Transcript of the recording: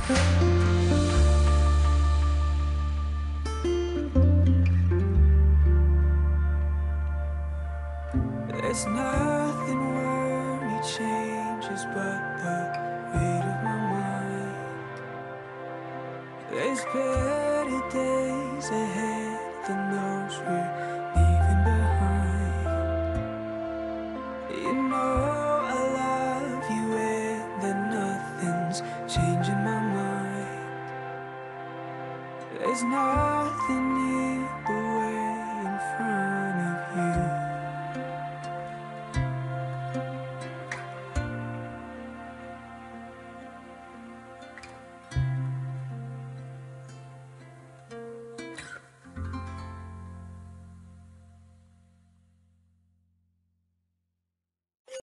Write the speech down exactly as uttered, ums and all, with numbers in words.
There's nothing worry changes but the weight of my mind. There's better days ahead than those we're leaving behind. You know I love you and that nothing's changing my mind. There's nothing here but